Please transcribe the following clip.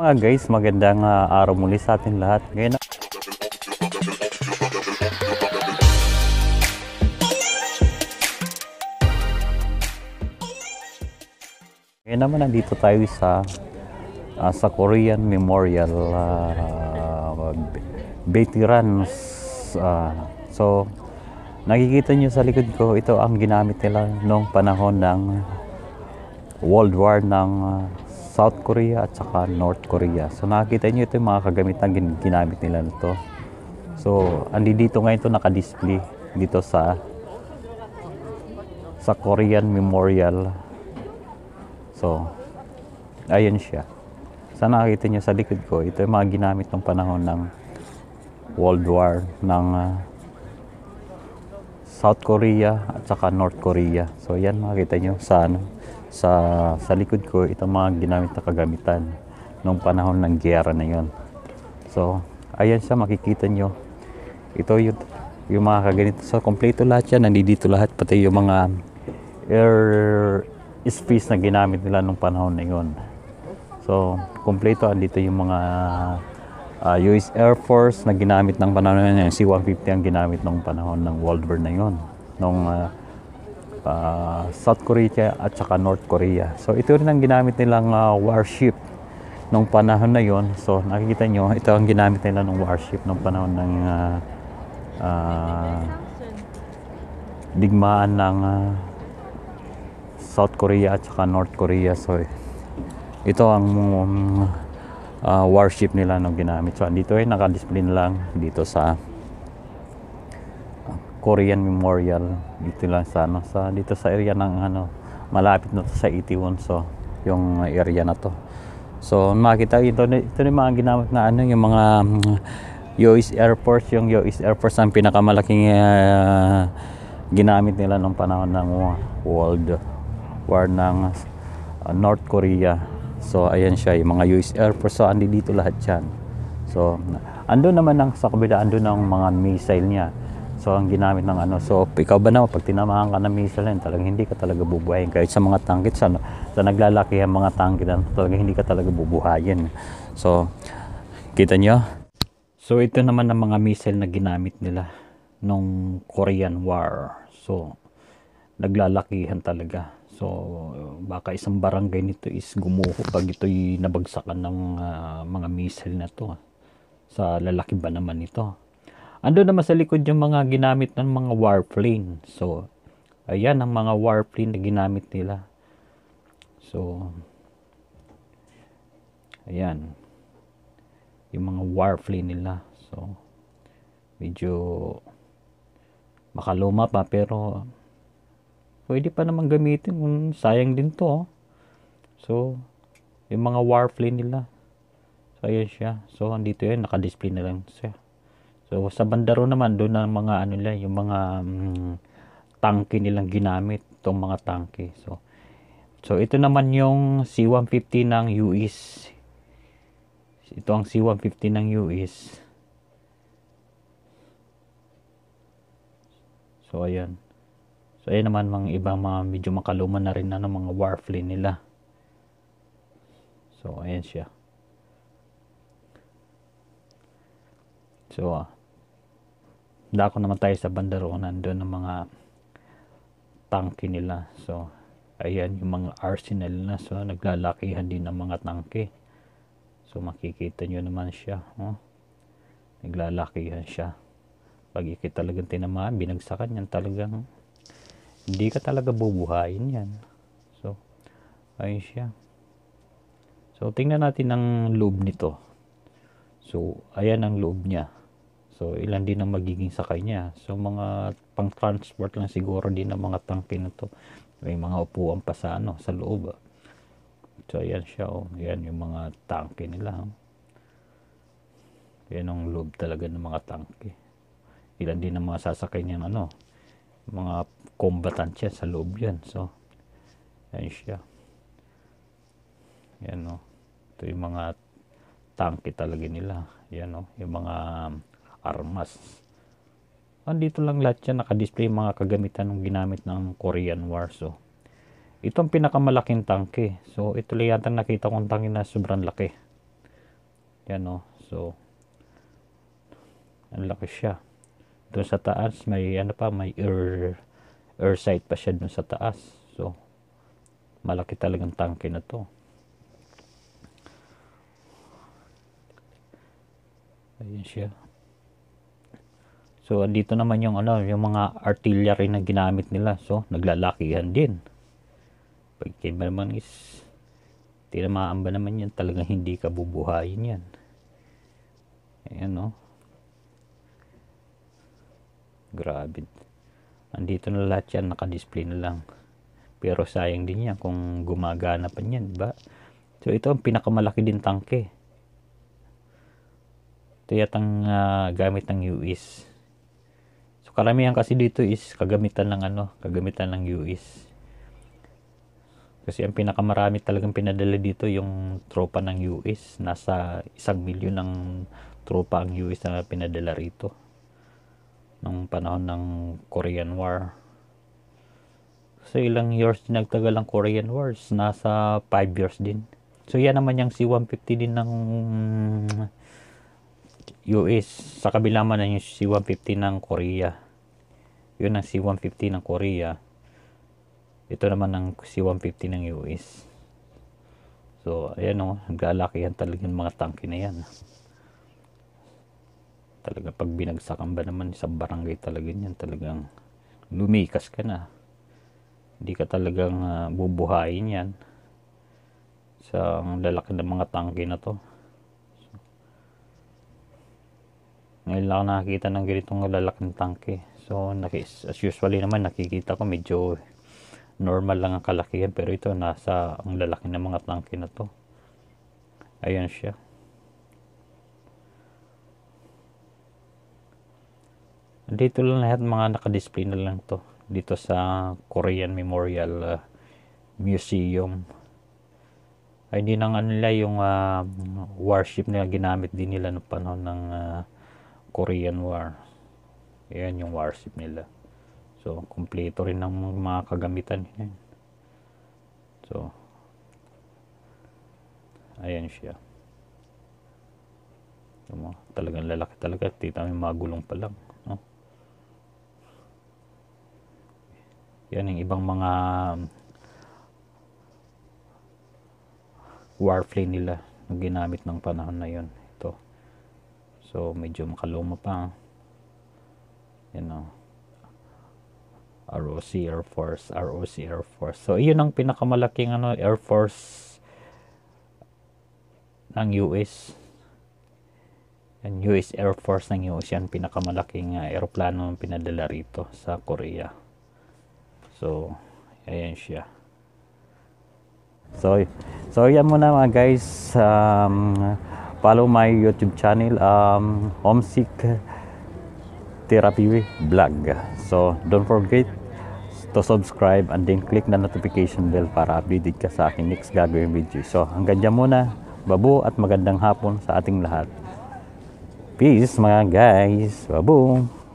Guys, magandang araw muli sa atin lahat. Ngayon naman nandito tayo sa Korean Memorial Veterans. So nakikita nyo sa likod ko, ito ang ginamit nila noong panahon ng World War ng South Korea at saka North Korea. So nakikita nyo ito yung mga kagamitan ginamit nila nito. So andito ngayon ito naka-display dito sa Korean Memorial. So ayan siya. Sa nakikita nyo sa likod ko, ito yung mga ginamit ng panahon ng World War ng South Korea at saka North Korea. So yan, makikita nyo sa likod ko, itong mga ginamit na kagamitan nung panahon ng giyera na yon. So ayan siya, makikita nyo. Ito yung mga kaganito. So kompleto lahat yan, nandito lahat, pati yung mga air space na ginamit nila nung panahon na yon. So kompleto, andito yung mga US Air Force na ginamit ng panahon na yun. C-150 ang ginamit ng panahon ng World War na yon, nung South Korea at saka North Korea. So ito rin ang ginamit nilang warship nung panahon na yon. So nakikita nyo, ito ang ginamit nila ng warship nung panahon ng digmaan ng South Korea at saka North Korea. So ito ang warship nila nung ginamit. So dito ay naka-display na lang dito sa Korean Memorial, dito lang sa dito sa area ng malapit na to sa Itaewon. So yung area na to. So makita ito yung mga ginamit na yung mga US Air Force. Yung US Air Force ang pinakamalaking ginamit nila nung panahon ng World War ng North Korea. So ayan siya, yung mga US Air Force. So andi dito lahat yan. So andun naman sa kabila, andun ang mga missile niya. So ang ginamit ng so ikaw ba naman pag tinamahan ka ng missile yan, talagang hindi ka talaga bubuhayin. Kahit sa mga tangkit, sa naglalaki ang mga tangkit, talagang hindi ka talaga bubuhayin. So kita nyo, so ito naman ang mga missile na ginamit nila nung Korean War. So naglalakihan talaga. So baka isang barangay nito is gumuho pag ito'y nabagsakan ng mga missile na to. Sa lalaki ba naman ito? Ando naman sa likod yung mga ginamit ng mga warplane. So ayan ang mga warplane na ginamit nila. So ayan yung mga warplane nila. So medyo makaluma pa, pero pwede pa naman gamitin kung sayang din to. So yung mga warplane nila. So ayan siya. So andito yun, naka-display na lang siya. So sa bandaro naman, doon ang mga nila, yung mga tangke nilang ginamit, itong mga tangke. So ito naman yung C-150 ng US. Ito ang C-150 ng US. So ayan. So ayan naman mga ibang mga medyo makaluma na rin mga warplane nila. So ayan siya. So dako naman tayo sa bandaro, nandun ang mga tangke nila. So ayan yung mga arsenal na. So naglalakihan din ng mga tangke. So makikita nyo naman siya, naglalakihan siya. Pag ikit talagang tinamaan, binagsakan yan, talagang hindi ka talaga bubuhayin yan. So ayun siya. So tingnan natin ang loob nito. So ayan ang loob niya. So ilan din ang magiging sakay niya. So mga pang transport lang siguro din ng mga tangke na to. May mga upuan pa sa sa loob. So ayan siya, Ayan yung mga tangke nila. Ayan ang loob talaga ng mga tangke. Ilan din ang mga sasakay niyan mga combatant siya sa loob yan. So ayan siya. Ayan ito yung mga tangke talaga nila. Ayan yung mga armas. Andito lang lahat yan, naka-display mga kagamitan ng ginamit ng Korean War. So ito ang pinakamalaking tangke. So ito lang yata nakita kong tangke na sobrang laki. Yan o. So, ang laki siya. Doon sa taas, may ano pa, may air sight pa siya doon sa taas. So, malaki talagang tangke na to. Ayun siya. So, andito naman yung ano, yung mga artillery na ginamit nila. So, naglalakihan din. Pagkaiba naman is, tinamaan ba naman yan? Talagang hindi ka bubuhayin yan. Ayan o. Grabe. Andito na lahat yan, naka-display na lang. Pero sayang din yan kung gumagana pa yan, diba? So, ito ang pinakamalaki din tangke. Ito yatang gamit ng US. So, karamihan kasi dito is kagamitan ng US. Kasi ang pinakamarami talagang pinadala dito yung tropa ng US. Nasa 1 milyon ng tropa ang US na pinadala rito. Nung panahon ng Korean War. So ilang years din nagtagal ang Korean Wars? Nasa 5 years din. So yan naman yung C-150 din ng US. Sa kabila man yung C-150 ng Korea. Yun ang C-150 ng Korea. Ito naman ang C-150 ng US. So, ayan o, naglalakihan talaga yung mga tangke na yan. Talaga pag binagsakan ba naman sa barangay talaga yan, talagang lumikas ka na. Hindi ka talagang bubuhayin yan sa lalaki ng mga tangke na to. So, ngayon lang nakakita ng ganitong lalaking tangke. So, as usually naman nakikita ko medyo normal lang ang kalakihan, pero ito nasa ang lalaki ng mga tangke na to. Ayan siya. Dito lang lahat mga naka-display na lang to dito sa Korean Memorial Museum. Ay hindi na nga nila yung warship nila ginamit din nila noong panahon ng Korean War. Ayan yung warship nila. So, kumpleto rin ng mga kagamitan. Yan. So, ayan siya. Talagang lalaki talaga. Tita may mga gulong pa lang. No? Yan yung ibang mga warplane nila na ginamit ng panahon na yon. Ito. So, medyo makaluma pa. Yan o. ROC Air Force. So, iyon ang pinakamalaking Air Force ng US. Yan, US Air Force ng US. Yan, pinakamalaking aeroplano pinadala rito sa Korea. So, ayan siya. So yan muna mga guys. Follow my YouTube channel, Homesick Therapy Vlog. So, don't forget to subscribe and then click the notification bell para updated ka sa aking next gagawin video. So, hanggang dyan muna. Babu at magandang hapon sa ating lahat. Peace mga guys. Babu.